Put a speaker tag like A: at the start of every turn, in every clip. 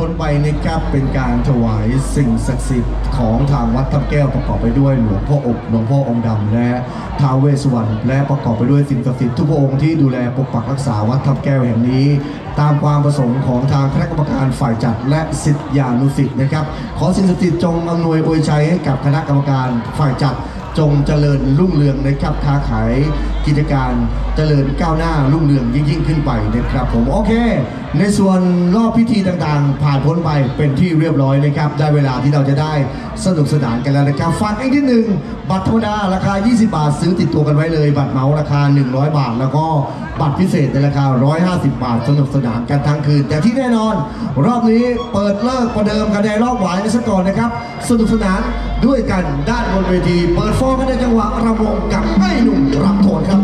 A: พ้นไปนะครับเป็นการถวายสิ่งศักดิ์สิทธิ์ของทางวัดทับแก้วประกอบไปด้วยหลวงพ่ออบหลวงพ่อองค์ดำและท้าวเวสสุวรรณและประกอบไปด้วยสิ่งศักดิ์สิทธิ์ทุกพระองค์ที่ดูแลปกปักรักษาวัดทับแก้วแห่งนี้ตามความประสงค์ของทางคณะกรรมการฝ่ายจัดและศิษยานุศิษย์นะครับขอสิ่งศักดิ์สิทธิ์จงอำนวยอวยชัยให้กับคณะกรรมการฝ่ายจัดจงเจริญรุ่งเรืองนะครับค้าขายกิจการเจริญก้าวหน้ารุ่งเรืองยิ่งขึ้นไปนะครับผมโอเคในส่วนรอบพิธีต่างๆผ่านพ้นไปเป็นที่เรียบร้อยนะครับได้เวลาที่เราจะได้สนุกสนานกันแล้วนะครับฝากอีกนิดนึงบัตรธรรมดาราคา20 บาทซื้อติดตัวกันไว้เลยบัตรเหมาราคา100 บาทแล้วก็บัตรพิเศษในราคา150 บาทสนุกสนานกันทั้งคืนแต่ที่แน่นอนรอบนี้เปิดเลิกประเดิมกันในรอบหวายกันซะก่อนนะครับสนุกสนานด้วยกันด้านบนเวทีเปิดฟอร์มกันในจังหวะรำวงกับไอ้หนุ่มรับโทษครับ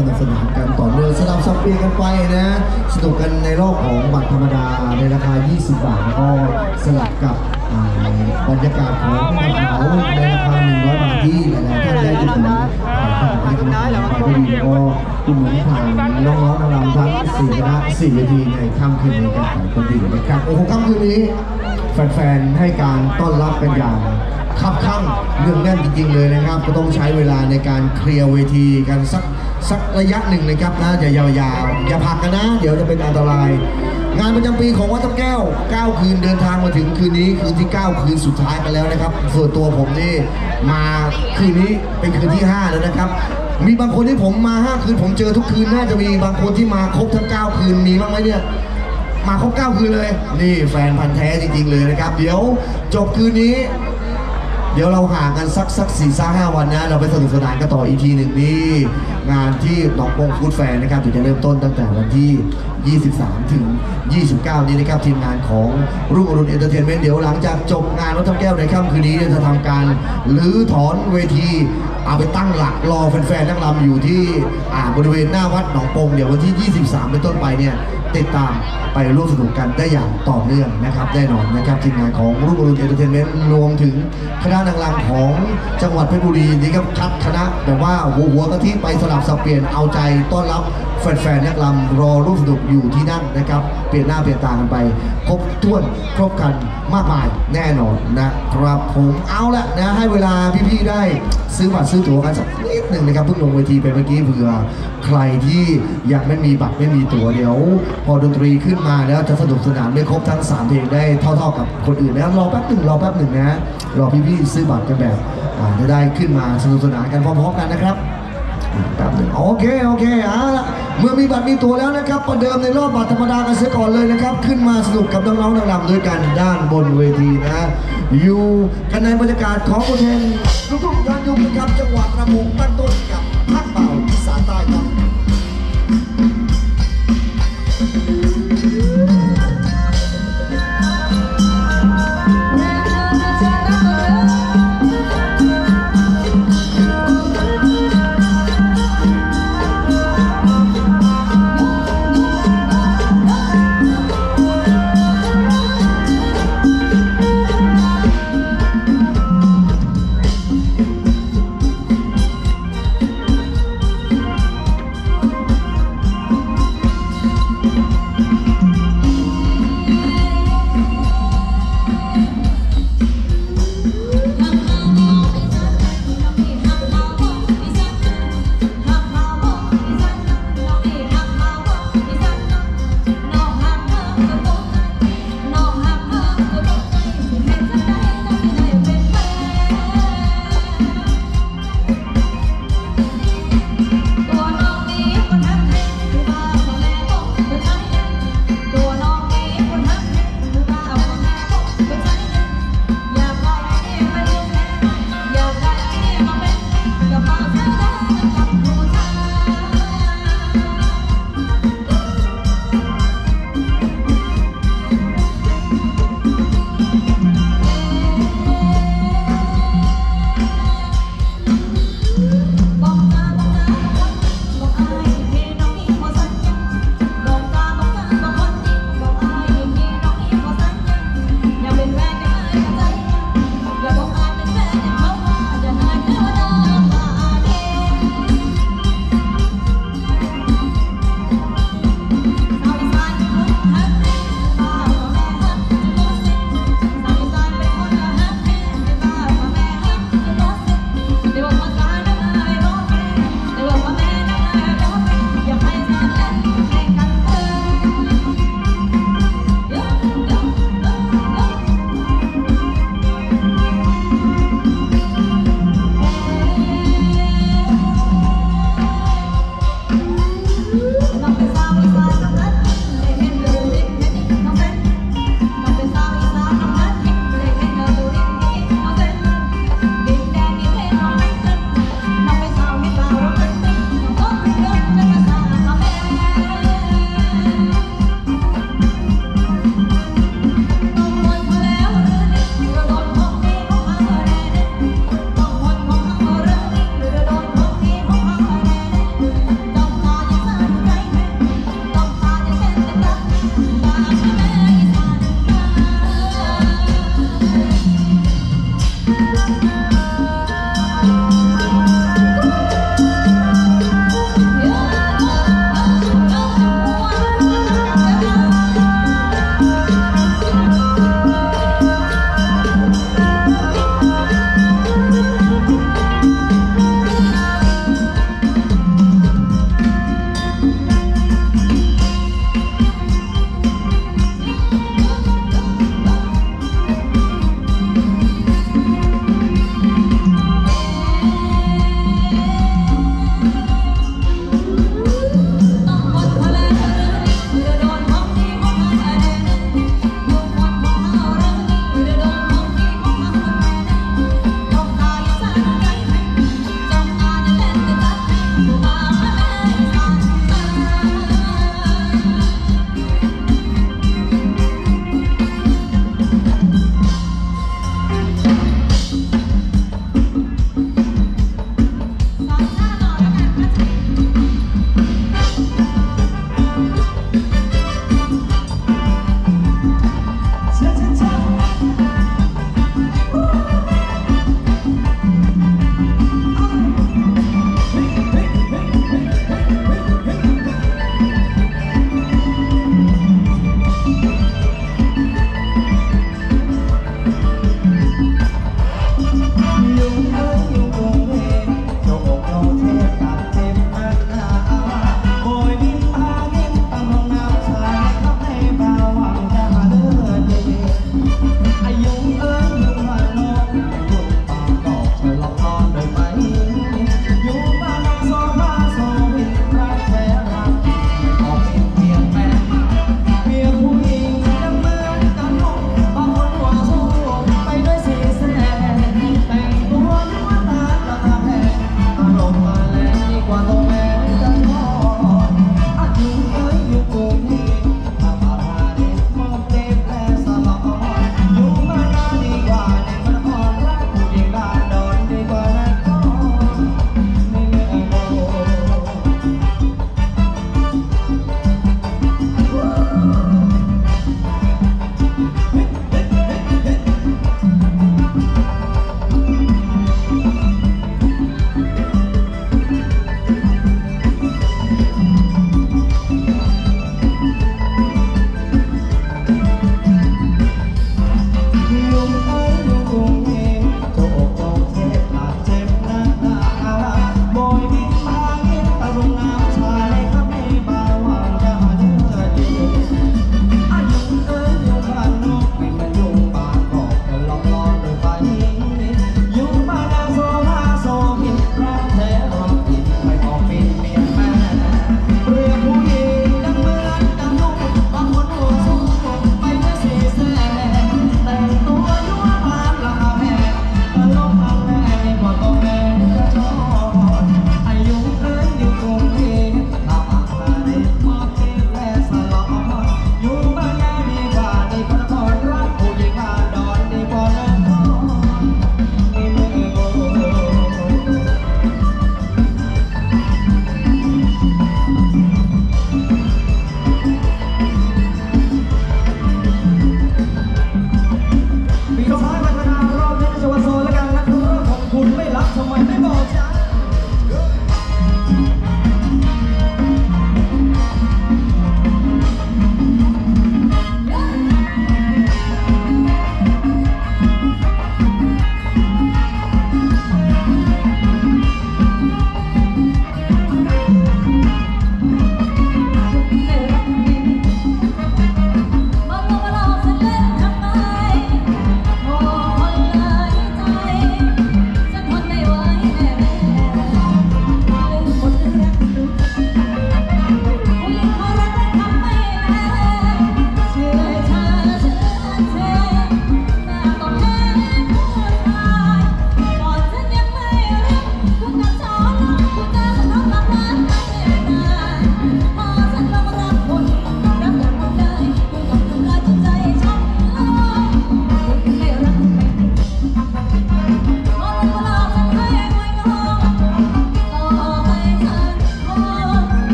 A: นุกสนานกันต่อเนื่องสลับสับเปลี่ยนกันไปนะสนุกกันในรอบของบัตรธรรมดาในราคา 20 บาทแล้วก็สลับกับบรรยากาศของบัตรเหมาในราคา 100 บาทที่หลายๆท่านได้ดูกันผ่านทางการทำงานไปด้วยดีก็ดูเหมือนผ่านน้องๆนางรำทั้ง4คณะ4เวทีในค่ำคืนนี้กันไปคนดีนะครับโอ้โหค่ำคืนนี้แฟนๆให้การต้อนรับเป็นอย่างคับข้างเรื่องแน่นจริงๆเลยนะครับก็ต้องใช้เวลาในการเคลียร์เวทีกันสักระยะหนึ่งนะครับนะอย่ายาวๆอย่าพักกันนะเดี๋ยวจะเป็นอันตรายงานประจำปีของวัดทับแก้ว9คืนเดินทางมาถึงคืนนี้คืนที่9คืนสุดท้ายกันแล้วนะครับส่วนตัวผมนี่มาคืนนี้เป็นคืนที่5แล้วนะครับมีบางคนที่ผมมา5คืนผมเจอทุกคืนน่าจะมีบางคนที่มาครบทั้ง9คืนมีบ้างไหมเนี่ยมาครบ9คืนเลยนี่แฟนพันธ์แท้จริงๆเลยนะครับเดี๋ยวจบคืนนี้เดี๋ยวเราห่างกันสัก4-5 วันนะเราไปสนุกสนานกันต่ออีกทีหนึ่งนี่งานที่หนองปงฟู้ดแฟร์นะครับเดี๋ยวจะเริ่มต้นตั้งแต่วันที่23ถึง29นี้นะครับทีมงานของรุ่งอรุณเอนเตอร์เทนเมนต์เดี๋ยวหลังจากจบงานวัดทับแก้วในค่ำคืนนี้จะทำการรื้อถอนเวทีเอาไปตั้งหลักรอแฟนๆนักรำอยู่ที่บริเวณหน้าวัดหนองปงเดี๋ยววันที่23เป็นต้นไปเนี่ยติดตามไปร่วมสนุกกันได้อย่างต่อเนื่องนะครับแน่นอนนะครับทีมงานของรุ่งอรุณเอนเตอร์เทนเมนต์รวมถึงคณะนางรำของจังหวัดเพชรบุรีนี่ก็คัดคณะแบบว่าหัวกะทิไปสลับสับเปลี่ยนเอาใจต้อนรับแฟนๆนักรำรอร่วมสนุกอยู่ที่นั่นนะครับเปลี่ยนหน้าเปลี่ยนตากันไปครบถ้วนครบกันมากมายแน่นอนนะครับผมเอาละนะให้เวลาพี่ๆได้ซื้อบัตรซื้อตั๋วกันสักนิดหนึ่งนะครับเพิ่งลงเวทีไปเมื่อกี้เผื่อใครที่ยังไม่มีบัตรไม่มีตั๋วเดี๋ยวพอดนตรีขึ้นมาแล้วจะสนุกสนานได้ครบทั้ง3เพลงได้เท่าๆกับคนอื่นนะรอแป๊บหนึ่งนะรอพี่ๆซื้อบัตรกันแบบจะได้ขึ้นมาสนุกสนานกันพร้อมๆกันนะครับแป๊บหนึ่งโอเคละเมื่อมีบัตรมีตั๋วแล้วนะครับประเดิมในรอบบัตรธรรมดากันเสียก่อนเลยนะครับขึ้นมาสนุกกับน้องๆนางรำด้วยกันด้านบนเวทีนะอยู่กันในบรรยากาศของบทเพลงลูกทุ่งย้อนยุคนะครับจังหวะกระมงตั้งต้นกับภาคเบาอีสานใต้ครับ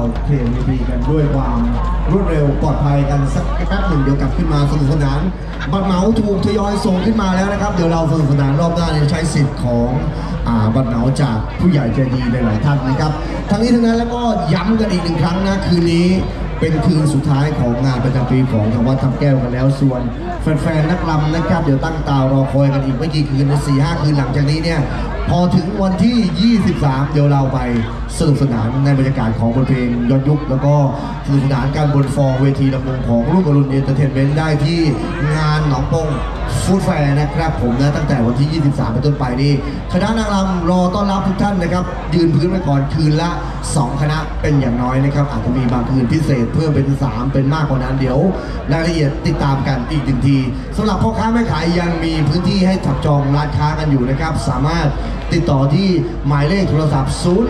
A: เคลียร์เวทีกันด้วยความรวดเร็วปลอดภัยกันสักแป๊บหนึ่งเดี๋ยวกลับขึ้นมาสนุกสนานบัตรเหมาถูกทยอยส่งขึ้นมาแล้วนะครับเดี๋ยวเราสนุกสนานรอบหน้าใช้สิทธิ์ของบัตรเหมาจากผู้ใหญ่ใจดีหลายๆท่านนะครับทั้งนี้ทั้งนั้นแล้วก็ย้ำกันอีกหนึ่งครั้งนะคืนนี้เป็นคืนสุดท้ายของงานประจำปีของทางวัดทับแก้วกันแล้วส่วนแฟนๆนักรำนะครับเดี๋ยวตั้งตารอคอยกันอีกไม่กี่คืนใน 4-5 คืนหลังจากนี้เนี่ยพอถึงวันที่ 23 เดี๋ยวเราไปสนุกสนานในบรรยากาศของบทเพลงย้อนยุคแล้วก็สนุกสนานการบนฟอร์เวทีลำวงของรุ่งอรุณเอนเตอร์เทนเมนต์ได้ที่งานหนองปงฟู้ดแฟร์นะครับผมนะตั้งแต่วันที่ 23 เป็นต้นไปนี่คณะนางรำรอต้อนรับทุกท่านนะครับยืนพื้นไว้ก่อนคืนละ2 คณะเป็นอย่างน้อยนะครับอาจจะมีบางคืนพิเศษเพิ่มเป็น3เป็นมากกว่านั้นเดี๋ยวรายละเอียดติดตามกันอีก1 ทีสำหรับพ่อค้าแม่ขายยังมีพื้นที่ให้จับจองร้านค้ากันอยู่นะครับสามารถติดต่อที่หมายเลขโทรศัพท์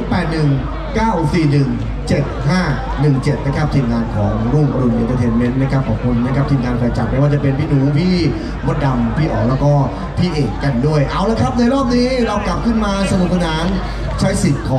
A: 081-941-7517 นะครับทีมงานของรุ่งอรุณเอนเตอร์เทนเมนต์นะครับขอบคุณนะครับทีมงานฝ่ายจัดไม่ว่าจะเป็นพี่หนูพี่มดดำพี่อ๋อแล้วก็พี่เอกกันด้วยเอาละครับในรอบนี้เรากลับขึ้นมาสนุกสนานใช้สิทธิ์ของ